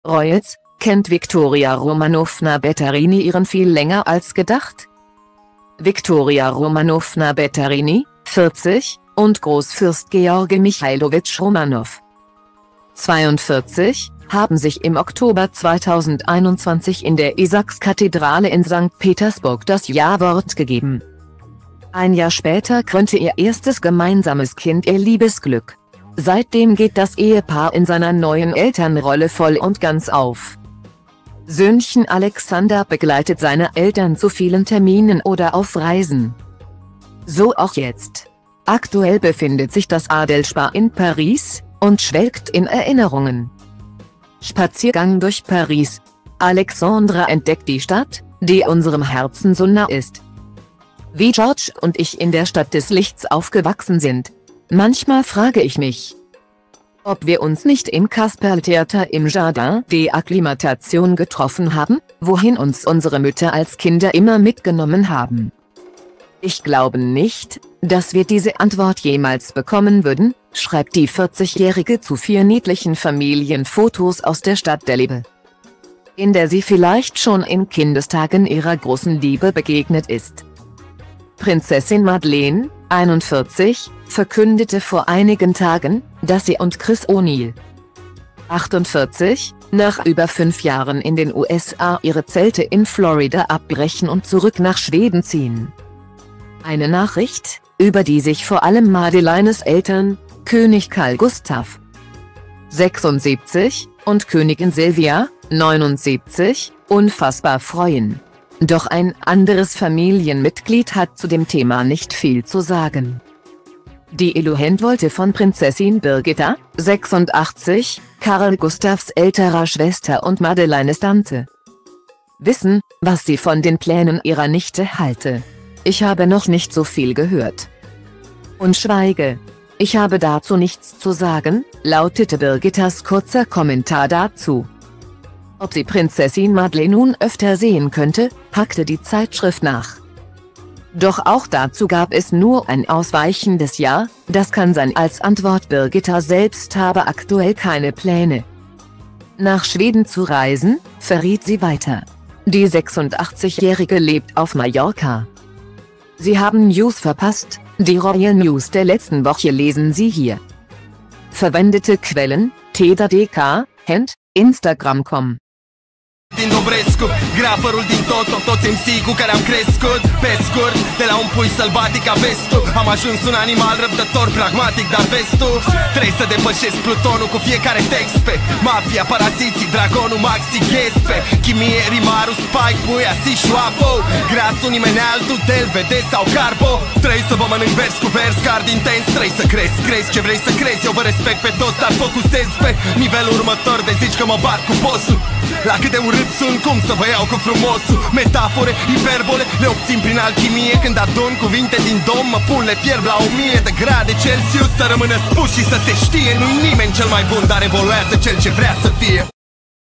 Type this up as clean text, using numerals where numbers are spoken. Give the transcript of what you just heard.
Royals, kennt Viktoria Romanowna Bettarini ihren viel länger als gedacht? Viktoria Romanowna Bettarini, 40, und Großfürst Georgi Michailowitsch Romanow, 42, haben sich im Oktober 2021 in der Isaakskathedrale in St. Petersburg das Ja-Wort gegeben. Ein Jahr später krönte ihr erstes gemeinsames Kind ihr Liebesglück. Seitdem geht das Ehepaar in seiner neuen Elternrolle voll und ganz auf. Söhnchen Alexander begleitet seine Eltern zu vielen Terminen oder auf Reisen. So auch jetzt. Aktuell befindet sich das Adelspaar in Paris und schwelgt in Erinnerungen. Spaziergang durch Paris. Alexandra entdeckt die Stadt, die unserem Herzen so nah ist. Wie George und ich in der Stadt des Lichts aufgewachsen sind. Manchmal frage ich mich, ob wir uns nicht im Kasperltheater im Jardin des Acclimatation getroffen haben, wohin uns unsere Mütter als Kinder immer mitgenommen haben. Ich glaube nicht, dass wir diese Antwort jemals bekommen würden, schreibt die 40-Jährige zu 4 niedlichen Familienfotos aus der Stadt der Liebe, in der sie vielleicht schon in Kindestagen ihrer großen Liebe begegnet ist. Prinzessin Madeleine, 41, verkündete vor einigen Tagen, dass sie und Chris O'Neill, 48, nach über 5 Jahren in den USA ihre Zelte in Florida abbrechen und zurück nach Schweden ziehen. Eine Nachricht, über die sich vor allem Madeleines Eltern, König Carl Gustaf, 76, und Königin Silvia, 79, unfassbar freuen. Doch ein anderes Familienmitglied hat zu dem Thema nicht viel zu sagen. Die Elohent wollte von Prinzessin Birgitta, 86, Carl Gustafs älterer Schwester und Madeleines Tante, wissen, was sie von den Plänen ihrer Nichte halte. Ich habe noch nicht so viel gehört und schweige. Ich habe dazu nichts zu sagen, lautete Birgittas kurzer Kommentar dazu. Ob sie Prinzessin Madeleine nun öfter sehen könnte, packte die Zeitschrift nach. Doch auch dazu gab es nur ein ausweichendes Ja, das kann sein. Als Antwort: Birgitta selbst habe aktuell keine Pläne, nach Schweden zu reisen, verriet sie weiter. Die 86-Jährige lebt auf Mallorca. Sie haben News verpasst, die Royal News der letzten Woche lesen Sie hier. Verwendete Quellen: TDK, Hand, Instagram.com. Din Dobrescu, grafărul din Toto, toți MC cu care am crescut. Pe scurt, de la un pui sălbatic ca vestul, am ajuns un animal răbdător, pragmatic, dar vestul trebuie să depășesc plutonul cu fiecare text pe mafia, paraziții, dragonul, maxi, ghespe chimie, rimarul, spike, puia, sișu, apo grasul, nimeni altul, del, vede sau carbo. Trebuie să vă mănânc vers cu vers, card intens. Trebuie să crezi ce vrei să crezi. Eu vă respect pe toți, dar focusez pe nivelul următor. De zici că mă bat cu bossul, la cât de urât sunt, cum să vă iau cu frumosul. Metafore, hiperbole, le obțin prin alchimie. Când adun cuvinte din dom, mă pun, le fierb la 1000 de grade Celsius. Să rămână spus și să se știe, nu-i nimeni cel mai bun, dar evoluează cel ce vrea să fie.